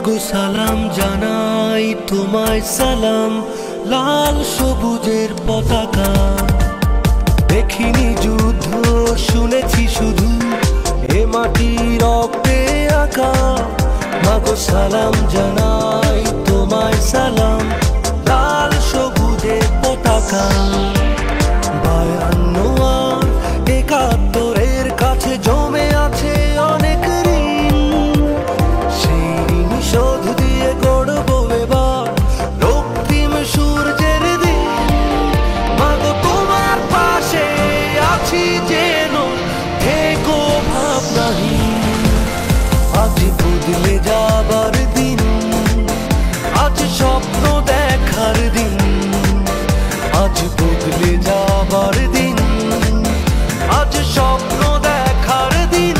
মাগো সালাম জানাই তোমায় সালাম, লাল সবুজের পতাকা। দেখিনি যুদ্ধ, শুনেছি শুধু এ মাটি রক্তে আঁকা। মাগো সালাম জানাই তোমায় সালাম, লাল সবুজের পতাকা। 52 আর 71-এর কাছে জমে আছে অনেক ঋণ, সেই ঋণ শোধ দিয়ে গড়ব এবার রক্তিম সূর্যের দিন। মাগো তোমার পাশে আছি যেন, থেকো ভাবনাহীন। আজ বদলে যাবার দিন, আজ স্বপ্ন দেখার দিন। আজ বদলে যাবার দিন, আজ স্বপ্ন দেখার দিন।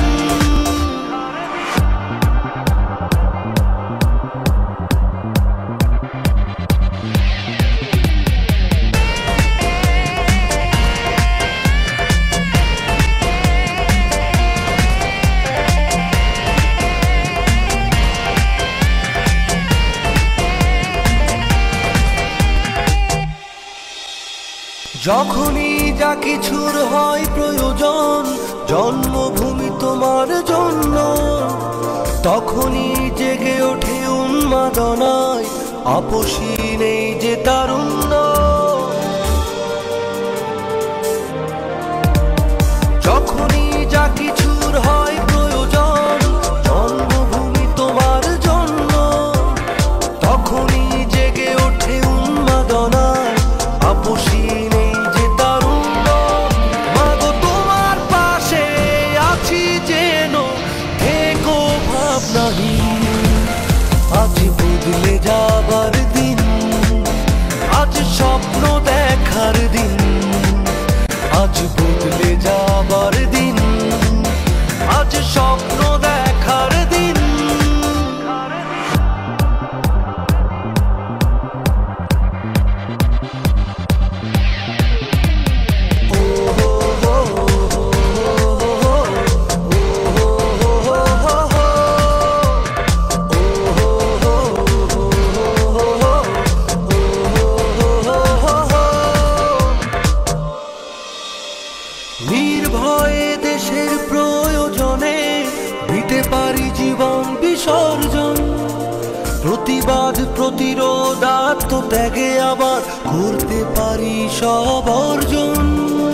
যখনই যা কিছুর হয় প্রয়োজন, জন্মভূমি তোমার জন্য, তখনই জেগে ওঠে উন্মাদনায়, আপসী নেই যে তারুণ্য। যখনই যা কিছুর হয় প্রয়োজন, জন্মভূমি তোমার জন্য, তখনই জেগে ওঠে উন্মাদনায়, আপসী নেই যে তারুণ্য। মাগো তোমার পাশে আছি যেন, থেকো ভাবনাহীন। আজ বদলে যাবার দিন, আজ স্বপ্ন দেখার দিন। আজ বদলে যাবার দিন, আজ স্বপ্ন দেখার দিন। নির্ভয়ে দেশের প্রয়োজনে দিতে পারি জীবন বিসর্জন। প্রতিবাদ প্রতিরোধ আত্মত্যাগে আবার করতে পারি সব অর্জন।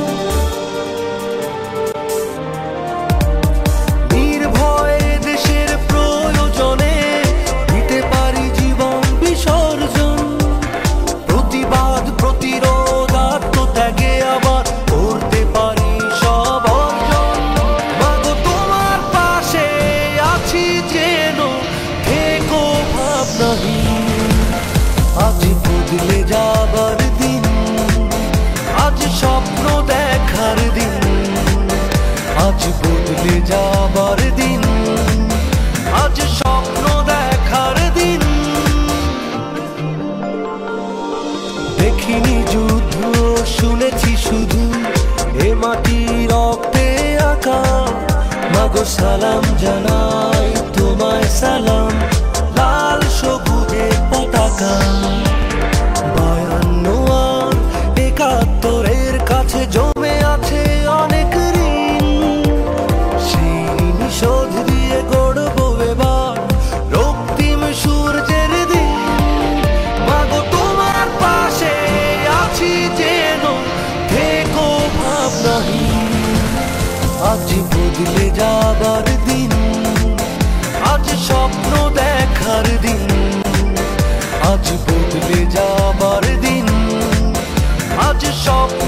নির্ভয়ে দেশের প্রয়োজনে দিতে পারি জীবন বিসর্জন। প্রতিবাদ প্রতিরোধ আত্মত্যাগে আবার করতে পারি সব অর্জন। মাগো তোমার পাশে আছি যেন, থেকো ভাবনাহীন। আজ বদলে যাবার দিন, আজ স্বপ্ন দেখার দিন। আজ বদলে যাবার দিন, আজ স্বপ্ন দেখার দিন। দেখিনি যুদ্ধ, শুনেছি শুধু এ মাটি রক্তে আঁকা। মাগো সালাম জানাই তোমায় সালাম, লাল সবুজের পতাকা। 52 আর 71-এর কাছে জমে আছে অনেক ঋণ, সেই ঋণ শোধ দিয়ে গড়ব এবার রক্তিম সূর্যের দিন। মাগো তোমার পাশে আছি যেন, থেকো ভাবনাহীন। আজ বদলে যাবার দিন, আজ স্বপ্ন দেখার দিন। আজ বদলে যাবার দিন, আজ স্বপ্ন